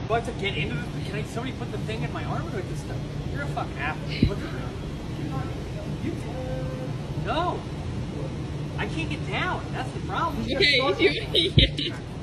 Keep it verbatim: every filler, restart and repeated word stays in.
Do I have to get into this? Can I, somebody put the thing in my arm or do I just stuff? You're a fucking athlete. Look at that. You, no. I can't get down. That's the problem. Okay, you,